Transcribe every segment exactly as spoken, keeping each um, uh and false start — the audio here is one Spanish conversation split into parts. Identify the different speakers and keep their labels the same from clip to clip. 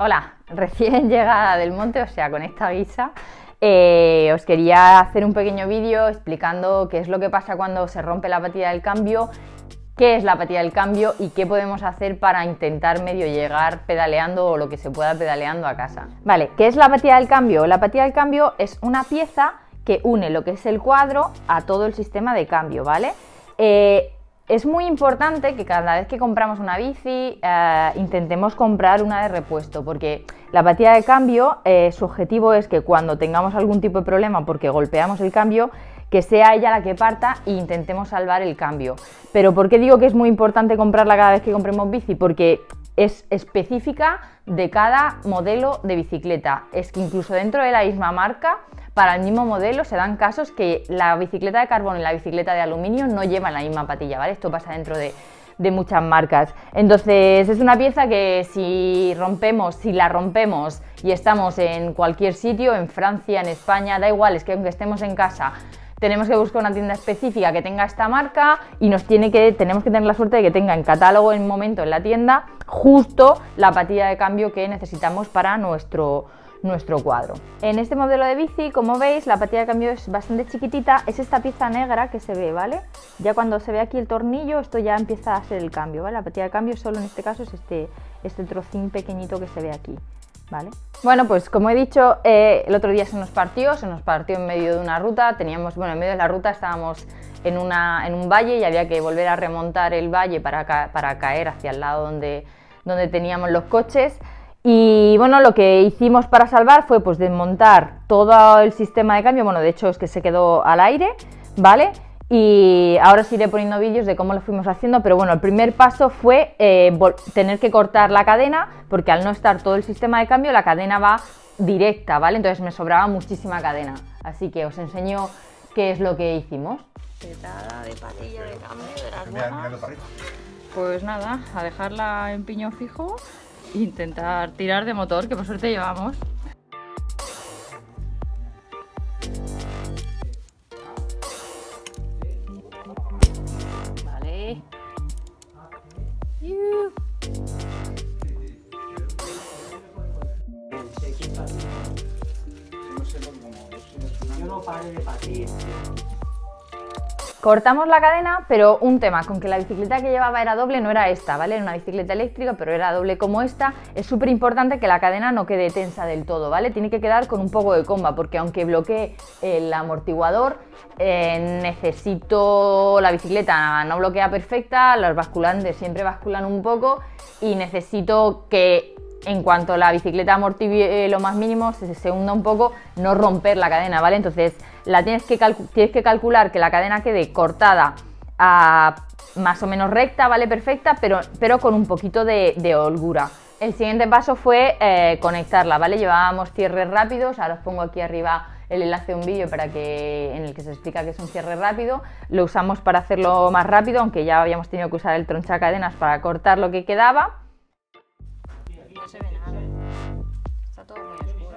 Speaker 1: Hola, recién llegada del monte, o sea, con esta guisa, eh, os quería hacer un pequeño vídeo explicando qué es lo que pasa cuando se rompe la apatía del cambio, qué es la apatía del cambio y qué podemos hacer para intentar medio llegar pedaleando o lo que se pueda pedaleando a casa. Vale, ¿qué es la apatía del cambio? La apatía del cambio es una pieza que une lo que es el cuadro a todo el sistema de cambio, ¿vale? Eh, Es muy importante que cada vez que compramos una bici eh, intentemos comprar una de repuesto, porque la apatía de cambio, eh, su objetivo es que cuando tengamos algún tipo de problema porque golpeamos el cambio, que sea ella la que parta e intentemos salvar el cambio. Pero ¿por qué digo que es muy importante comprarla cada vez que compremos bici? Porque es específica de cada modelo de bicicleta. Es que incluso dentro de la misma marca, para el mismo modelo, se dan casos que la bicicleta de carbono y la bicicleta de aluminio no llevan la misma patilla, ¿vale? Esto pasa dentro de, de muchas marcas. Entonces es una pieza que si rompemos, si la rompemos y estamos en cualquier sitio, en Francia, en España, da igual, es que aunque estemos en casa, tenemos que buscar una tienda específica que tenga esta marca y nos tiene que, tenemos que tener la suerte de que tenga en catálogo en un momento en la tienda justo la patilla de cambio que necesitamos para nuestro, nuestro cuadro. En este modelo de bici, como veis, la patilla de cambio es bastante chiquitita, es esta pieza negra que se ve, ¿vale? Ya cuando se ve aquí el tornillo, esto ya empieza a ser el cambio, ¿vale? La patilla de cambio solo en este caso es este, este trocín pequeñito que se ve aquí, ¿vale? Bueno, pues como he dicho, eh, el otro día se nos partió, se nos partió en medio de una ruta, teníamos, bueno, en medio de la ruta estábamos en, una, en un valle y había que volver a remontar el valle para, ca para caer hacia el lado donde, donde teníamos los coches. Y bueno, lo que hicimos para salvar fue pues desmontar todo el sistema de cambio, bueno, de hecho es que se quedó al aire, ¿vale? Y ahora os iré poniendo vídeos de cómo lo fuimos haciendo, pero bueno, el primer paso fue eh, tener que cortar la cadena, porque al no estar todo el sistema de cambio, la cadena va directa, ¿vale? Entonces me sobraba muchísima cadena, así que os enseño qué es lo que hicimos. Petada de patilla de cambio de las buenas. Pues nada, a dejarla en piñón fijo e intentar tirar de motor, que por suerte llevamos.
Speaker 2: Yo no paré de partir.
Speaker 1: Cortamos la cadena, pero un tema, con que la bicicleta que llevaba era doble, no era esta, ¿vale? Era una bicicleta eléctrica, pero era doble como esta. Es súper importante que la cadena no quede tensa del todo, ¿vale? Tiene que quedar con un poco de comba, porque aunque bloquee el amortiguador, eh, necesito... La bicicleta no bloquea perfecta, los basculantes siempre basculan un poco y necesito que en cuanto la bicicleta amortigue lo más mínimo, se, se hunda un poco, no romper la cadena, ¿vale? Entonces la tienes que, tienes que calcular que la cadena quede cortada a más o menos recta, ¿vale? Perfecta, pero, pero con un poquito de, de holgura. El siguiente paso fue eh, conectarla, ¿vale? Llevábamos cierres rápidos, ahora os pongo aquí arriba el enlace de un vídeo para que, en el que se explica qué es un cierre rápido. Lo usamos para hacerlo más rápido, aunque ya habíamos tenido que usar el tronchacadenas para cortar lo que quedaba.
Speaker 3: No se ve nada. Está todo muy oscuro.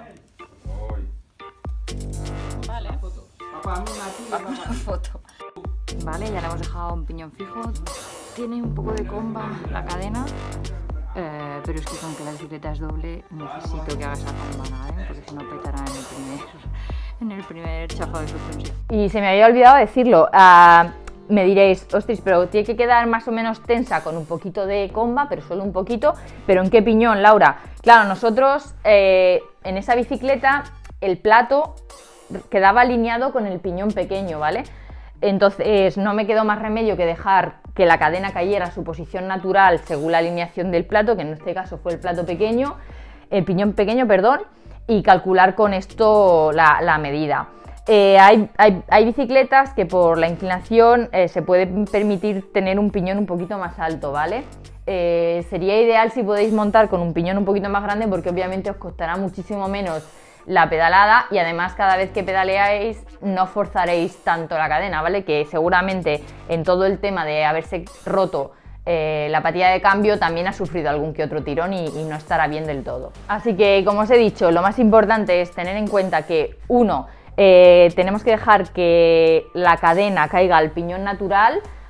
Speaker 3: Vale. Vamos a foto. Vale, ya le hemos dejado un piñón fijo. Tiene un poco de comba la cadena. Eh, pero es que con que la bicicleta es doble necesito que haga esa comba, ¿eh? Porque si no petará en el primer, en el primer chafado de suspensión.
Speaker 1: Y se me había olvidado decirlo. Uh, Me diréis, ostras, pero tiene que quedar más o menos tensa con un poquito de comba, pero solo un poquito. ¿Pero en qué piñón, Laura? Claro, nosotros eh, en esa bicicleta el plato quedaba alineado con el piñón pequeño, ¿vale? Entonces no me quedó más remedio que dejar que la cadena cayera a su posición natural según la alineación del plato, que en este caso fue el plato pequeño, el piñón pequeño, perdón, y calcular con esto la, la medida. Eh, hay, hay, hay bicicletas que por la inclinación eh, se puede permitir tener un piñón un poquito más alto, ¿vale? Eh, sería ideal si podéis montar con un piñón un poquito más grande, porque obviamente os costará muchísimo menos la pedalada y además cada vez que pedaleáis no forzaréis tanto la cadena, ¿vale? Que seguramente en todo el tema de haberse roto eh, la patilla de cambio también ha sufrido algún que otro tirón y, y no estará bien del todo. Así que, como os he dicho, lo más importante es tener en cuenta que, uno, Eh, tenemos que dejar que la cadena caiga al piñón natural,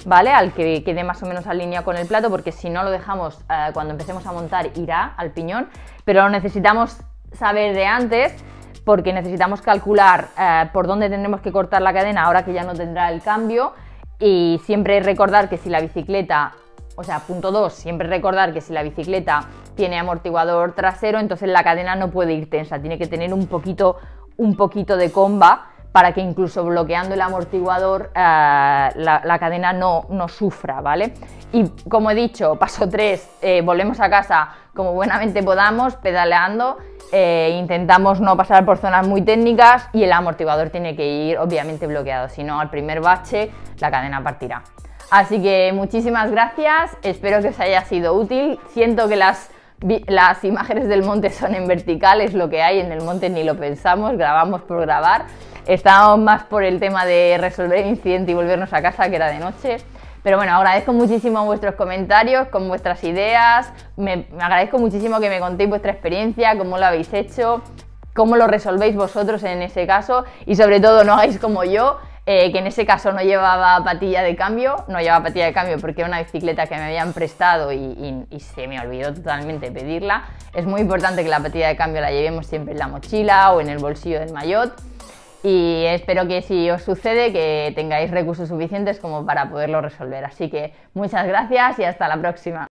Speaker 1: ¿vale? Al que quede más o menos alineado con el plato, porque si no lo dejamos eh, cuando empecemos a montar irá al piñón, pero lo necesitamos saber de antes porque necesitamos calcular eh, por dónde tendremos que cortar la cadena ahora que ya no tendrá el cambio, y siempre recordar que si la bicicleta, o sea, punto dos, siempre recordar que si la bicicleta tiene amortiguador trasero, entonces la cadena no puede ir tensa, tiene que tener un poquito, un poquito de comba para que incluso bloqueando el amortiguador eh, la, la cadena no, no sufra, ¿vale? Y como he dicho, paso tres, eh, volvemos a casa como buenamente podamos, pedaleando, eh, intentamos no pasar por zonas muy técnicas y el amortiguador tiene que ir obviamente bloqueado, si no al primer bache la cadena partirá. Así que muchísimas gracias, espero que os haya sido útil. Siento que las, las imágenes del monte son en vertical, es lo que hay, en el monte ni lo pensamos, grabamos por grabar. Estábamos más por el tema de resolver el incidente y volvernos a casa, que era de noche. Pero bueno, agradezco muchísimo vuestros comentarios, con vuestras ideas, me, me agradezco muchísimo que me contéis vuestra experiencia, cómo lo habéis hecho, cómo lo resolvéis vosotros en ese caso, y sobre todo no hagáis como yo, eh, que en ese caso no llevaba patilla de cambio, no llevaba patilla de cambio porque era una bicicleta que me habían prestado y, y, y se me olvidó totalmente pedirla. Es muy importante que la patilla de cambio la llevemos siempre en la mochila o en el bolsillo del maillot. Y espero que si os sucede que tengáis recursos suficientes como para poderlo resolver. Así que muchas gracias y hasta la próxima.